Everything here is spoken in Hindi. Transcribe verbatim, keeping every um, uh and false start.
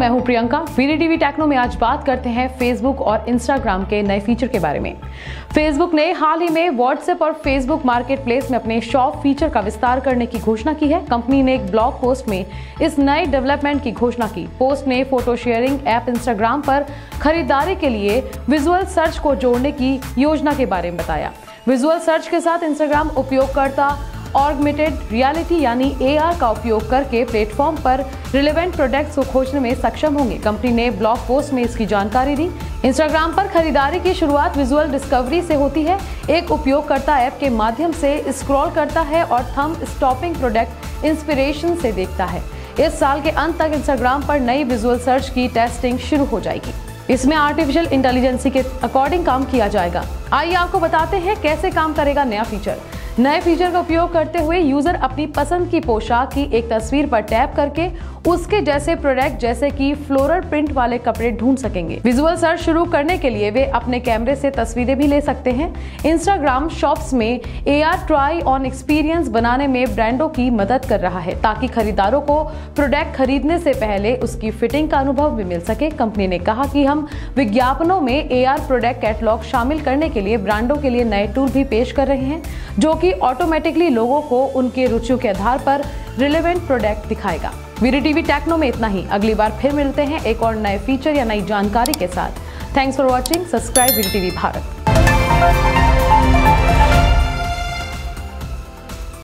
मैं हूं प्रियंका। वीडी टीवी टेक्नो में आज बात करते हैं फेसबुक और इंस्टाग्राम के नए फीचर के बारे में। फेसबुक ने हाल ही में व्हाट्सएप और फेसबुक मार्केट प्लेस में अपने शॉप फीचर का विस्तार करने की घोषणा की है। कंपनी ने एक ब्लॉग पोस्ट में इस नए डेवलपमेंट की घोषणा की। पोस्ट ने फोटो शेयरिंग ऐप इंस्टाग्राम पर खरीदारी के लिए विजुअल सर्च को जोड़ने की योजना के बारे में बताया। विजुअल सर्च के साथ इंस्टाग्राम उपयोगकर्ता ऑगमेंटेड रियलिटी यानी ए आर का उपयोग करके प्लेटफॉर्म पर रिलेवेंट प्रोडक्ट्स को खोजने में सक्षम होंगे। कंपनी ने ब्लॉग पोस्ट में इसकी जानकारी दी। इंस्टाग्राम पर खरीदारी की शुरुआत विजुअल डिस्कवरी से होती है। एक उपयोगकर्ता ऐप के माध्यम से स्क्रॉल करता है और थंब स्टॉपिंग प्रोडक्ट इंस्पिरेशन से देखता है। इस साल के अंत तक इंस्टाग्राम पर नई विजुअल सर्च की टेस्टिंग शुरू हो जाएगी। इसमें आर्टिफिशियल इंटेलिजेंस के अकॉर्डिंग काम किया जाएगा। आइए आपको बताते हैं कैसे काम करेगा नया फीचर। नए फीचर का उपयोग करते हुए यूजर अपनी पसंद की पोशाक की एक तस्वीर पर टैप करके उसके जैसे प्रोडक्ट जैसे कि फ्लोरल प्रिंट वाले कपड़े ढूंढ सकेंगे। विजुअल सर्च शुरू करने के लिए वे अपने कैमरे से तस्वीरें भी ले सकते हैं। इंस्टाग्राम शॉप्स में A R try on experience बनाने में ब्रांडों की मदद कर रहा है ताकि खरीदारों को प्रोडक्ट खरीदने से पहले उसकी फिटिंग का अनुभव भी मिल सके। कंपनी ने कहा कि हम विज्ञापनों में ए आर प्रोडक्ट कैटलॉग शामिल करने के लिए ब्रांडों के लिए नए टूल भी पेश कर रहे हैं जो कि ऑटोमेटिकली लोगों को उनके रुचियों के आधार पर रिलेवेंट प्रोडक्ट दिखाएगा। वीडी टीवी टेक्नो में इतना ही। अगली बार फिर मिलते हैं एक और नए फीचर या नई जानकारी के साथ। Thanks for watching. Subscribe VD TV Bharat.